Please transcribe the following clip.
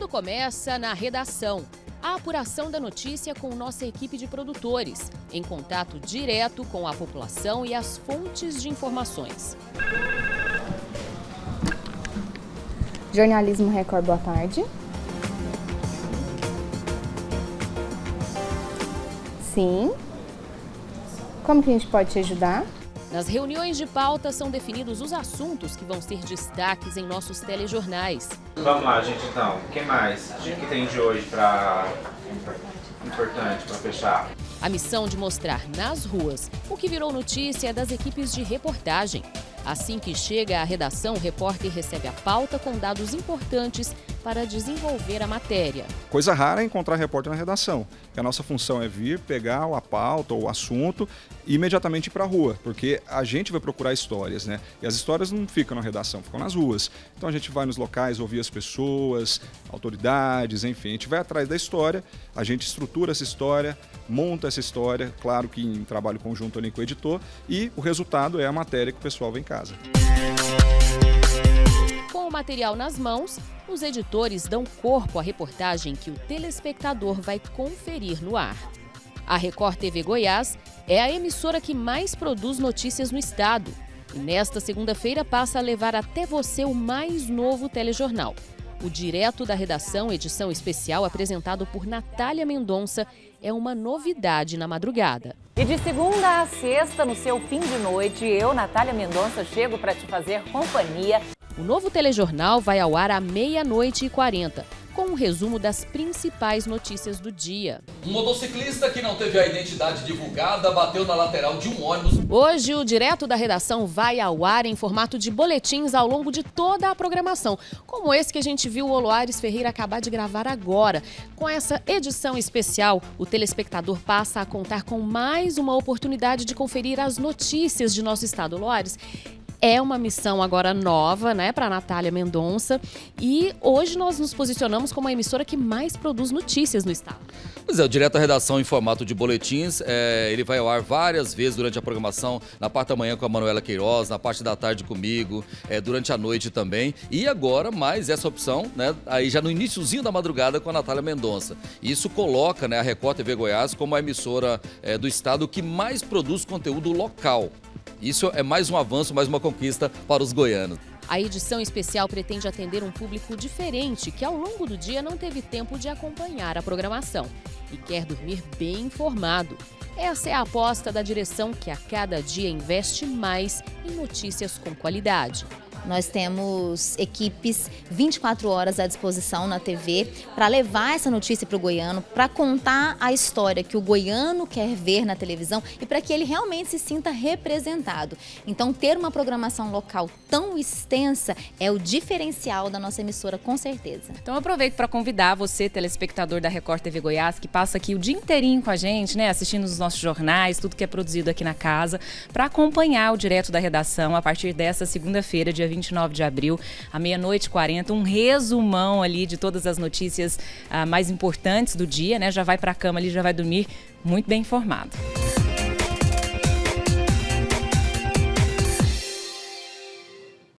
Tudo começa na redação. A apuração da notícia com nossa equipe de produtores, em contato direto com a população e as fontes de informações. Jornalismo Record, boa tarde. Sim. Como que a gente pode te ajudar? Nas reuniões de pauta são definidos os assuntos que vão ser destaques em nossos telejornais. Vamos lá, gente, então. O que mais? O que tem de hoje importante para fechar? A missão de mostrar nas ruas o que virou notícia das equipes de reportagem. Assim que chega à redação, o repórter recebe a pauta com dados importantes para desenvolver a matéria. Coisa rara é encontrar repórter na redação, que a nossa função é vir, pegar a pauta ou o assunto e imediatamente ir para a rua, porque a gente vai procurar histórias, né? E as histórias não ficam na redação, ficam nas ruas. Então a gente vai nos locais ouvir as pessoas, autoridades, enfim, a gente vai atrás da história, a gente estrutura essa história, monta essa história, claro que em trabalho conjunto ali com o editor, e o resultado é a matéria que o pessoal vê em casa. Com o material nas mãos, os editores dão corpo à reportagem que o telespectador vai conferir no ar. A Record TV Goiás é a emissora que mais produz notícias no estado. E nesta segunda-feira passa a levar até você o mais novo telejornal. O Direto da Redação, edição especial apresentado por Natália Mendonça, é uma novidade na madrugada. E de segunda a sexta, no seu fim de noite, eu, Natália Mendonça, chego para te fazer companhia. O novo telejornal vai ao ar à 00:40, com um resumo das principais notícias do dia. Um motociclista que não teve a identidade divulgada bateu na lateral de um ônibus. Hoje, o Direto da Redação vai ao ar em formato de boletins ao longo de toda a programação, como esse que a gente viu o Oloares Ferreira acabar de gravar agora. Com essa edição especial, o telespectador passa a contar com mais uma oportunidade de conferir as notícias de nosso estado. Oloares, é uma missão agora nova, né, para a Natália Mendonça, e hoje nós nos posicionamos como a emissora que mais produz notícias no estado. Pois é, o Direto da Redação em formato de boletins, ele vai ao ar várias vezes durante a programação, na parte da manhã com a Manuela Queiroz, na parte da tarde comigo, durante a noite também, e agora mais essa opção, né, aí já no iniciozinho da madrugada com a Natália Mendonça. Isso coloca, né, a Record TV Goiás como a emissora do estado que mais produz conteúdo local. Isso é mais um avanço, mais uma conquista para os goianos. A edição especial pretende atender um público diferente que ao longo do dia não teve tempo de acompanhar a programação e quer dormir bem informado. Essa é a aposta da direção que a cada dia investe mais em notícias com qualidade. Nós temos equipes 24 horas à disposição na TV para levar essa notícia para o goiano, para contar a história que o goiano quer ver na televisão e para que ele realmente se sinta representado. Então, ter uma programação local tão extensa é o diferencial da nossa emissora, com certeza. Então, eu aproveito para convidar você, telespectador da Record TV Goiás, que passa aqui o dia inteirinho com a gente, né, assistindo os nossos jornais, tudo que é produzido aqui na casa, para acompanhar o Direto da Redação a partir dessa segunda-feira, dia 29 de abril, à 00:40, um resumão ali de todas as notícias mais importantes do dia, né? Já vai para a cama ali, já vai dormir muito bem informado.